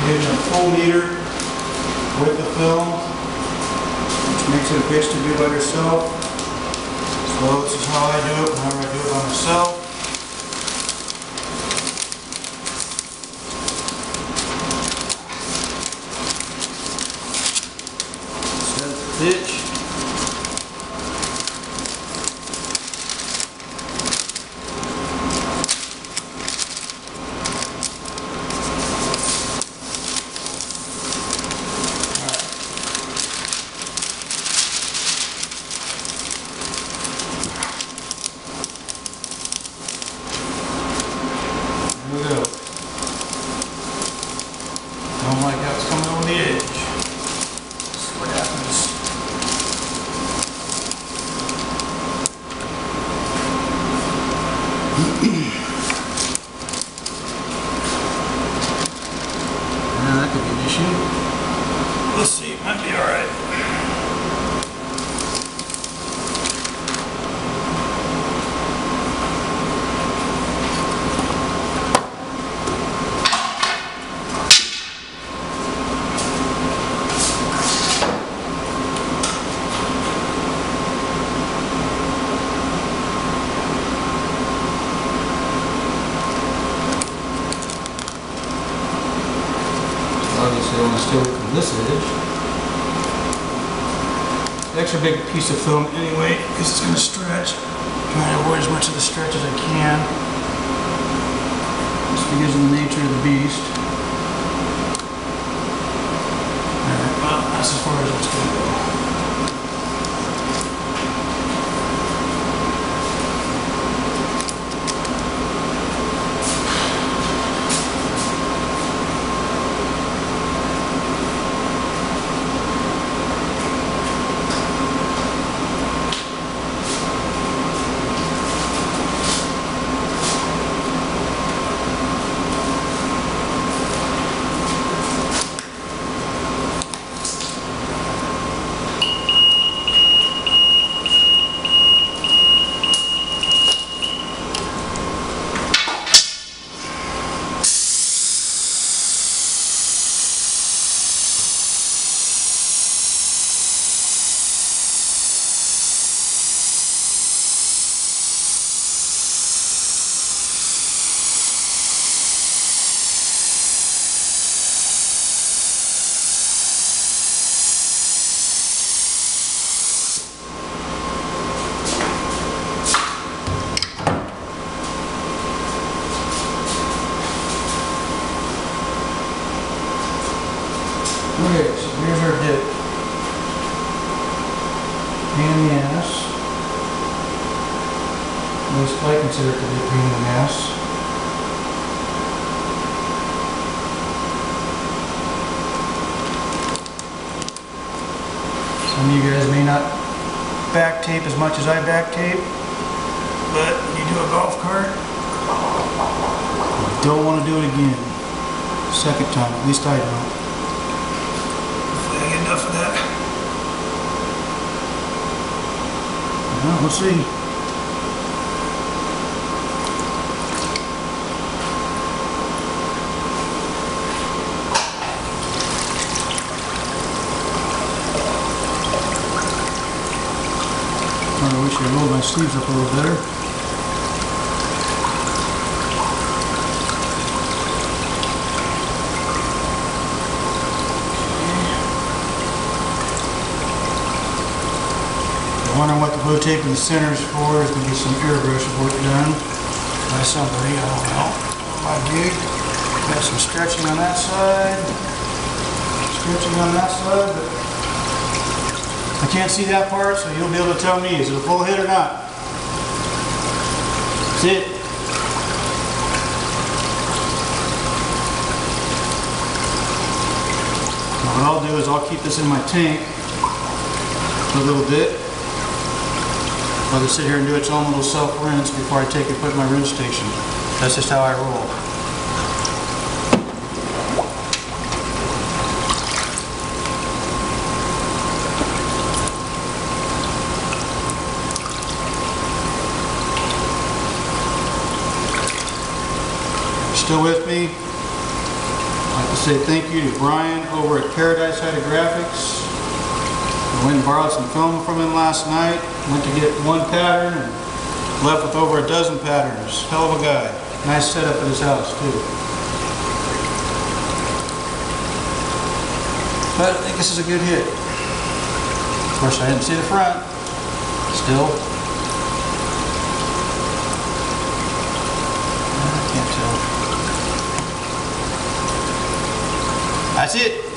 getting a full meter with the film, which makes it a bitch to do by yourself. So this is how I do it whenever I do it by myself. Set the pitch. Here we go. Don't like how it's coming over the edge. That's what happens. Now that could be an issue. Let's see, it might be alright. Obviously I want to stay away from this edge. Extra big piece of film anyway, because it's going to stretch. Trying to avoid as much of the stretch as I can. Just because of the nature of the beast. Alright, well, that's as far as it's going to go. Okay, so here's our dip. Pain in the ass. At least I consider it to be a pain in the ass. Some of you guys may not back tape as much as I back tape, but when you do a golf cart, you don't want to do it again. Second time, at least I don't. Enough of that. Well, we'll see. I wish I rolled my sleeves up a little better. Wondering what the blue tape in the center is for. There's going to be some airbrush work done by somebody, I don't know. My gig. Got some stretching on that side. Stretching on that side, but I can't see that part, so you'll be able to tell me, is it a full hit or not? That's it. Now what I'll do is I'll keep this in my tank for a little bit. I'll just sit here and do its own little self-rinse before I take it and put it in my rinse station. That's just how I roll. Still with me? I'd like to say thank you to Brian over at Paradise Hydrographics. I went and borrowed some film from him last night. Went to get one pattern and left with over a dozen patterns. Hell of a guy. Nice setup at his house too. But I think this is a good hit. Of course, I didn't see the front. Still, I can't tell. That's it.